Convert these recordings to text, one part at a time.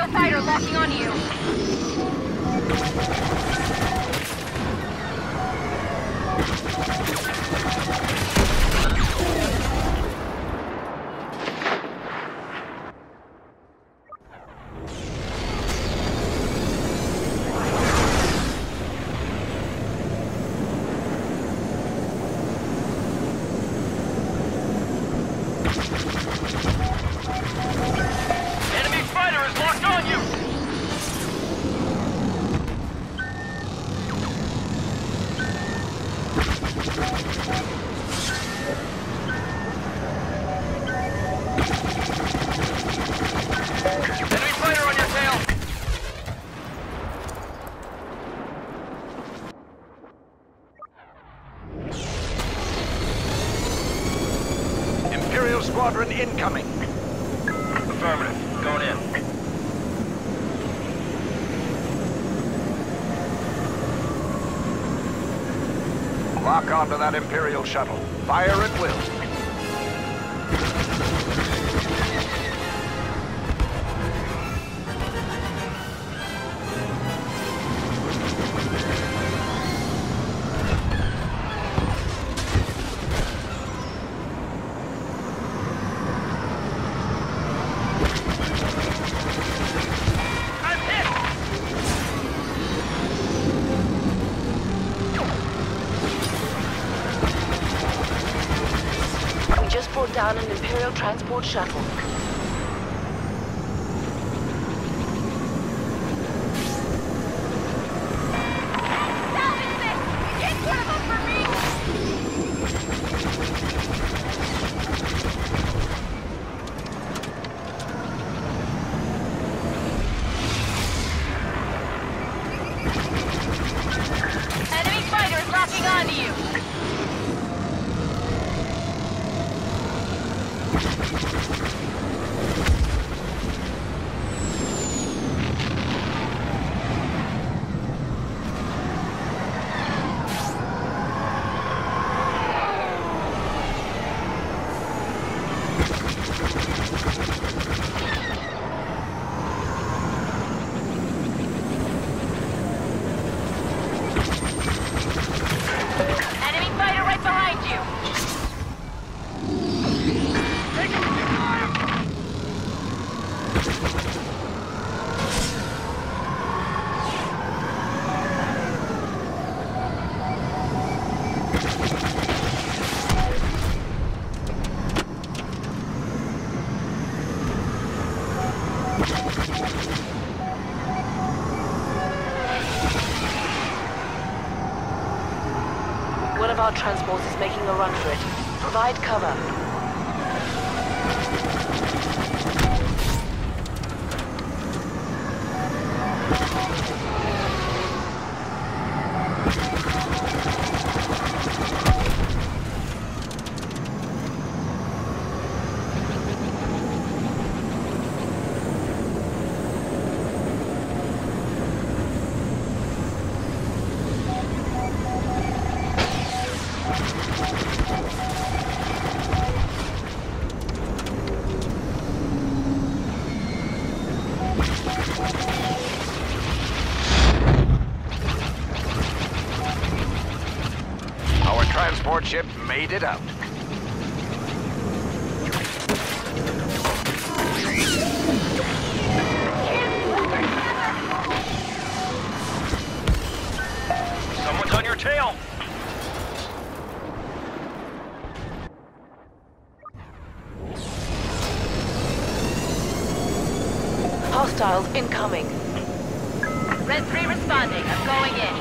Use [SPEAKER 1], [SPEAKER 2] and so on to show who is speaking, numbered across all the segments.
[SPEAKER 1] fighter locking on you.
[SPEAKER 2] Squadron incoming.
[SPEAKER 3] Affirmative. Going in.
[SPEAKER 2] Lock onto that Imperial shuttle. Fire at will.
[SPEAKER 4] Brought down an Imperial transport shuttle.
[SPEAKER 1] Salvage this! Get one of them for me! Enemy fighters locking onto you! Enemy fighter right behind you!
[SPEAKER 4] One of our transports is making a run for it. Provide cover.
[SPEAKER 2] Transport ship made it out.
[SPEAKER 3] Someone's on your tail!
[SPEAKER 4] Hostiles incoming.
[SPEAKER 1] Red 3 responding. I'm going in.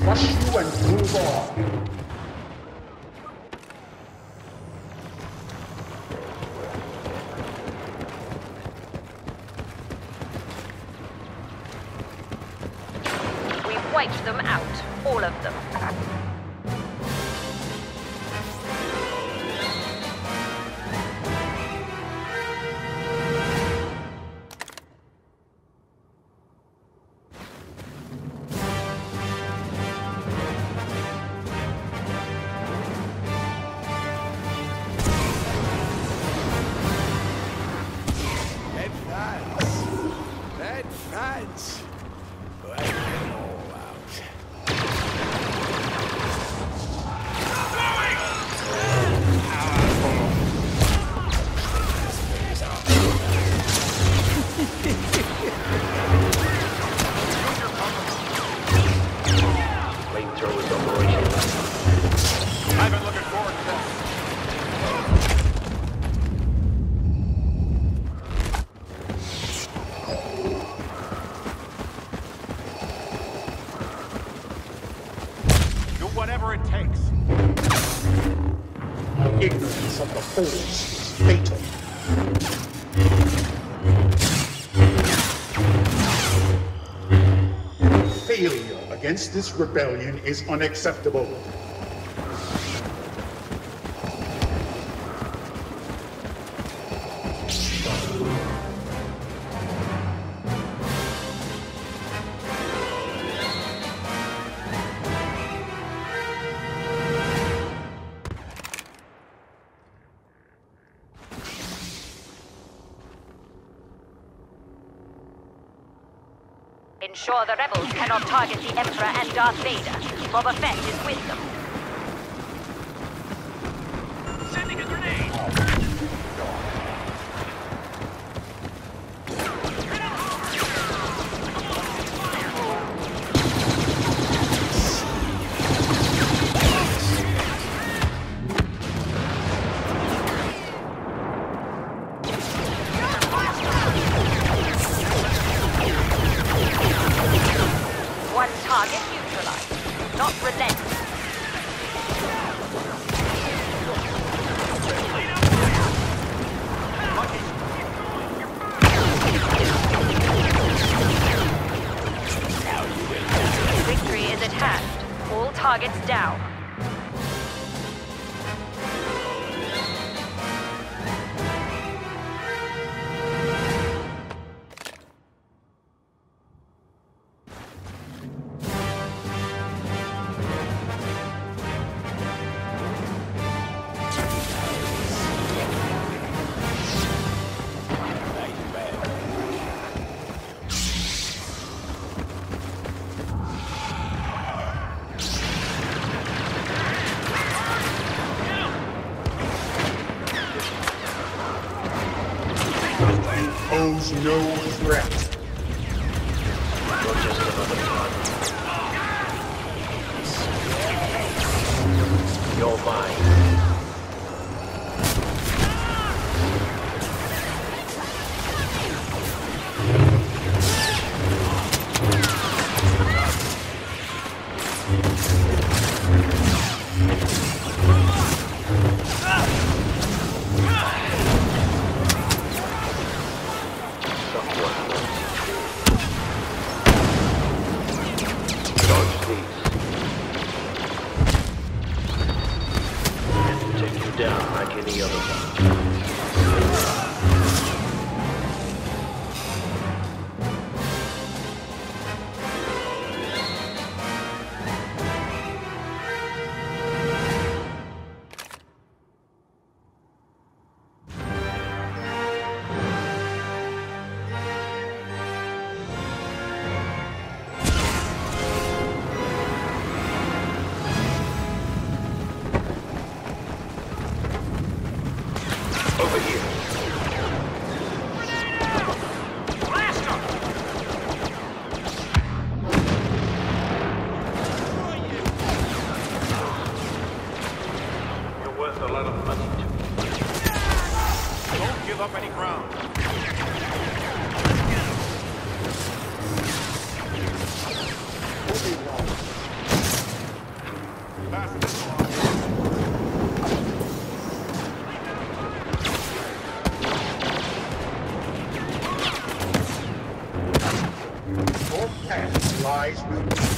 [SPEAKER 5] crush you and move on.
[SPEAKER 1] We've wiped them out. All of them.
[SPEAKER 6] Advance! Wipe them all out.
[SPEAKER 3] Flamethrowers operational.
[SPEAKER 2] I've been looking forward to this. Do whatever it takes.
[SPEAKER 5] Ignorance of the Force is fatal. Failure against this rebellion is unacceptable.
[SPEAKER 1] Ensure the rebels cannot target the Emperor and Darth Vader. Boba Fett is with them.
[SPEAKER 3] Sending a grenade!
[SPEAKER 1] One target neutralized. Not relent. Victory is at hand. All targets down.
[SPEAKER 5] Pose no threat.
[SPEAKER 3] You're just another target. You're mine. Dodge these.
[SPEAKER 5] Your path lies with me.